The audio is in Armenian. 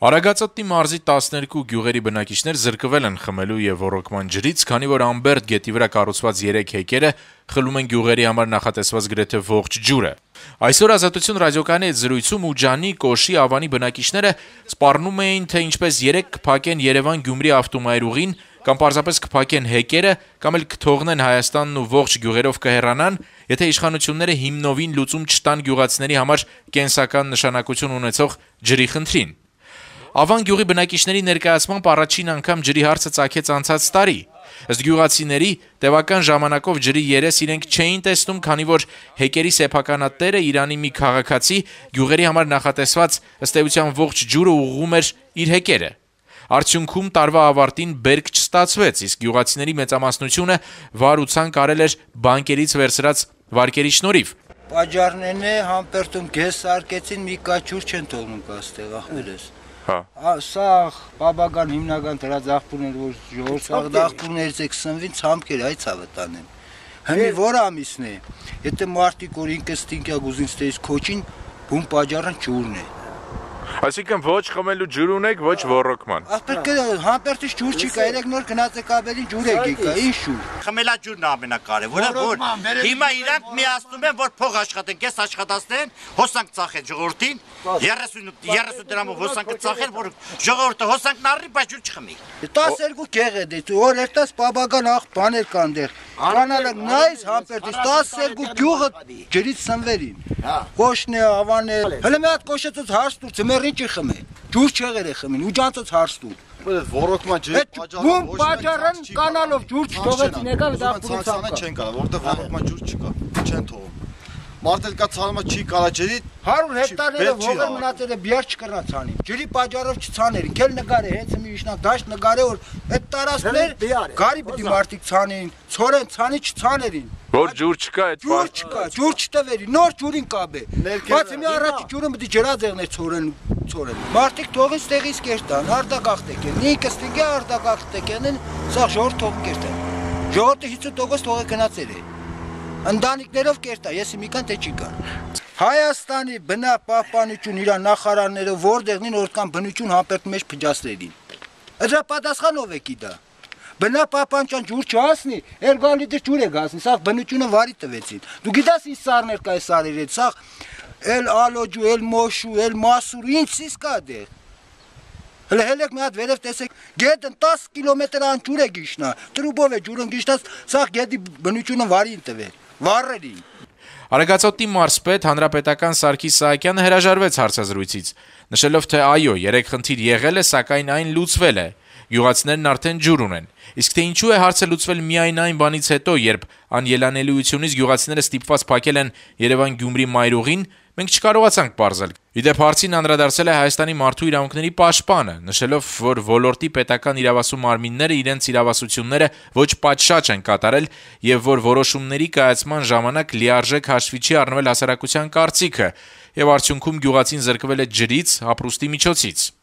Արագածոտնի մարզի 12 գյուղերի բնակիչներ զրկվել են խմելու եւ ոռոգման ջրից, քանի որ Ամբերդ գետի վրա կառուցված 3 հեկերը խլում են գյուղերի համար նախատեսված գրեթե ողջ ջուրը։ Այսօր Ազատություն ռադիոկայանի հետ զրույցում Ուջանի, Կոշի, Ավանի բնակիչները սպառնում էին, թե ինչպես 3 կփակեն Երևան-Գյումրի ավտոմայրուղին, կամ պարզապես կփակեն հեկերը, կամ էլ կթողնեն Հայաստանն ու ողջ գյուղերով կհեռանան, եթե իշխանությունները հիմնովին լուծում չտան գյուղացիների համար կենսական նշանակություն ունեցող ջրի խնդրին։ Ավան գյուղի բնակիչների ներկայացմամբ առաջին անգամ ջրի հարցը ծագեց անցած տարի։ Ըստ գյուղացիների, տևական ժամանակով ջրի երես իրենք չէին տեսնում, քանի որ հեկերի սեփականատերը Իրանի մի քաղաքացի գյուղերի համար նախատեսված ըստ էության ողջ ջուրը ուղղում էր իր հեկերը։ Արդյունքում տարվա ավարտին բերք չստացվեց, իսկ գյուղացիների մեծամասնությունը վար ու ցանկ արել էր բանկերից վերցրած վարկերի շնորհիվ։ Պաճառներն է համբերտում գես սարկեցին, մի կաչուր չեն թողնում կաստեղ, ախմերես։ Սա բաբական հիմնական դրած աղբուրներ, որ ժողովրդ աղբուրներից եք սնվին, ցամքեր այ ցավտանեն։ Հիմի որ ամիսն է, եթե մարտիկ որ ինքը ստինկյա գուզին ստեից քոչին, բուն պաճառն ջուրն է։ Այսինքն ոչ խմելու ջուր ունեք, ոչ ոռոգման։ Ախպեր համբերտից ջուր չկա, երեք նոր գնաց եք ավելին ջուր եք եկա, ինչ ջուր։ Խմելա ջուրն ամենակարևորը, որ հիմա իրանք միացնում են, որ փող աշխատեն, կես աշխատացնեն, հոսանք ծախեն ժողովրդին, 30 դրամով հոսանքը ծախեն, որ ժողովուրդը հոսանքն առնի, բայց ջուր չխմի։ 12 գեղ է դե, որ երտաս բաբական աղ բաներ կան դեր։ Կանալը նայս համբերտից 12 գյուղը ջրից սնվերին։ Կոշն է, ավան է։ Հələ մի հատ կոշեցած հարց դուր, ձմեռին չի խմե։ Ջուր չեղեր է խմին, ուջանցած հարց դուր։ Ոռոգման ջրի բուն պաճառն կանալով ջուր չթողեցին, եկավ դա ցանցանը չեն կարող, որտեղ ոռոգման ջուր չկա, չեն թողում։ Մարդել կա ցանումը չի կարա ջրի 100 հեկտարները ողեր մնացել է բիար չկրնա ցանի։ Ջրի պաճառով չցաներին, քել նկար է, հենց մի իշնակ դաշտ նկար է, որ այդ տարածքներ գարի պիտի մարդիկ ցանեին, ցորեն ցանի չցաներին։ Որ ջուր չկա այդ ջուր չկա, ջուր չտվերի, նոր ջուրին կաբե։ Բայց մի առաջի ջուրը պիտի ջրաձեղներ ցորեն։ Մարդիկ թողին ստեղից կերտան, արդակախտ եկեն։ Ինքը ստիգա արդակախտ եկեն, սա ժողովուրդ թող կերտան։ Ժողովուրդը 50% թողը գնացել է։ Ընտանիքներով կերտա, եսի մի կան թե չի կան։ Հայաստանի բնապահպանություն իր նախարարները որտեղնին օրքան բնություն համբերտ մեջ փջացրին։ Դրա պատասխանով է կիդա։ Բնապահպանության ջուր չհասնի, էրգալիդը ջուր է գասնի, սա բնությունը վարի տվեցին։ Դու գիտես ինչ սարներ կա այս սարերը, սա էլ ալոջու, էլ մոշու, էլ մասուր, ինչ սիս կա դեր։ Հələ հելեք մի հատ վերև տեսեք, գետն 10 կիլոմետր ան ջուր է գիշնա, տրուբով է ջուրն գիշնած, սա գետի բնությունը վարին տվեր, վառերին։ Արագածոտնի մարզպետ հանրապետական Սարգիս Սահակյանը հրաժարվեց հարցազրույցից, նշելով, թե այո, 3 խնդիր եղել է, սակայն այն լուծվել է։ Գյուղացիներն արդեն ջուր ունեն։ Իսկ թե ինչու է հարցը լուծվել միայն այն բանից հետո, երբ անելանելիությունից գյուղացիները ստիպված փակել են Երևան-Գյումրի մայրուղին, մենք չկարողացանք պարզել։ Իդեպ հարցին անդրադարձել է Հայաստանի մարդու իրավունքների պաշտպանը, նշելով, որ ոլորտի պետական իրավասու մարմինները իրենց իրավասությունները ոչ պատշաճ են կատարել եւ որ որոշումների կայացման ժամանակ լիարժեք հաշվի չի առնվել հասարակության կարծիքը եւ արդյունքում գյուղացին զրկվել է ջրից, ապրուստի միջոցից։